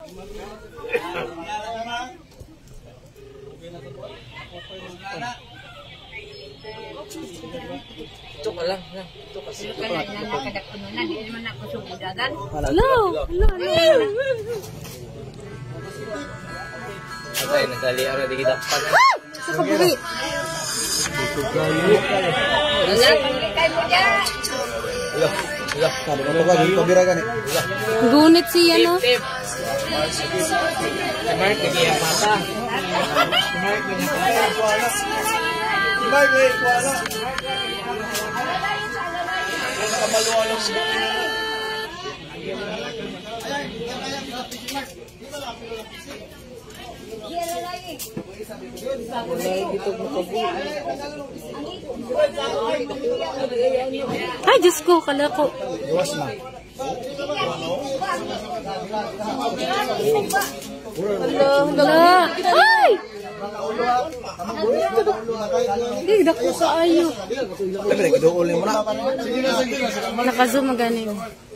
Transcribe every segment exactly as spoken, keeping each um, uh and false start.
Ito ka lang, lang. Ito kasi. Ito ka lang, nakadagpununan. Hindi naman ako subudagan. Hello! Hello! Hello! Patay, nagkaliara di kita. Sa kabuhi! Wala, panglikay mo dyan! Wala, wala. Sabi ko ba, hindi pabiragan eh. Gunit siya, no? Si Mark, nagiyang mata. Si Mark, nagiyang mata. Si Mark, eh, kuwala. Ang kamaluan ng buhay. Ay, Diyos ko, kala ko. Iwas na. Hala! Ay! Hindi, dako ka ayo. Siyempre, kidool mo na. Nakazoom maganin.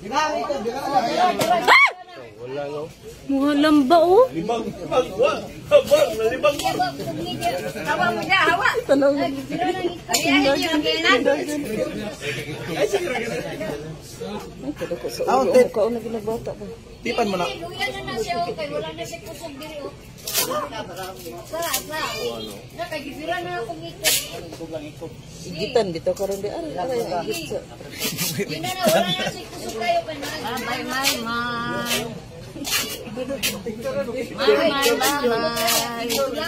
Ah! Mga lamba, oh. Libang, libang, wag. Habang, nalibang mo. Hawa mo dyan, hawa! Tanong. Ayahin niyo ang kainan. Ah, tip. Mukha na ginabata ko. Tipan mo na. Luya na na siya, okay. Wala na siya kusog diri, oh. Sara, sara. Nakagibiran na akong ikot. Igitan dito karon di ari. Hindi na na, wala na siya kusog kayo. May, may, may. May, may, may.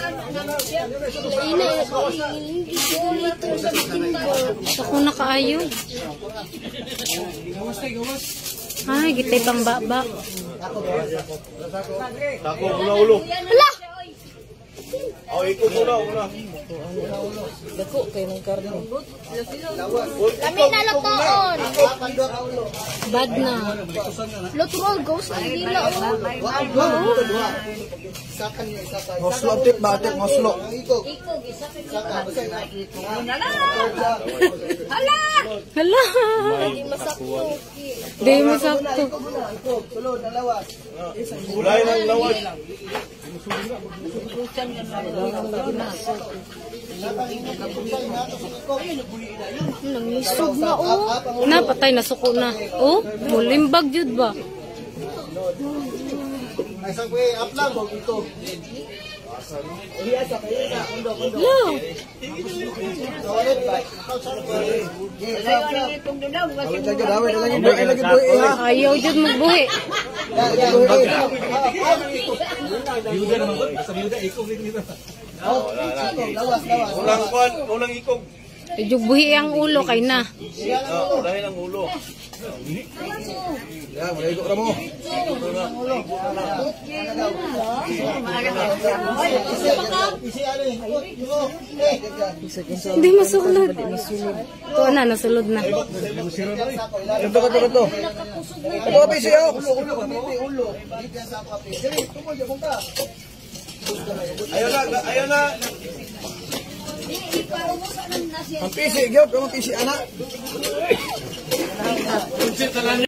Ako na kaayo. Ay, gitay pang baba. Tako, ulo-ulo. Hala! Oh, ikaw muna, una. Dako kay ng karne. Kami na lutoon. Bad na. Lutuon, ghost ang dila, oh. Ngoslo, tip ba? Tip, ngoslo. Ikaw, isa ka dito. Hala! Hala! Hala! Di mo sakto. Ulay ng lawas. Nangisog na, oh. Napatay, nasuko na. Oh, mulimbag jud ba? Isang kuya, up lang, wag ito. Hello. Ayaw jud magbuhi. Ulang kwan, ulang ikog. Jud buhi ang ulo kay na. Oo, dahil ang ulo. Ya, maligo ra mo. Hindi masulod. Tuwa na, nasulod na. Ito ka to to. Ito ka pisi oh. Ayo na, ayo na. Ang pisi, gyud, ang pisi anak.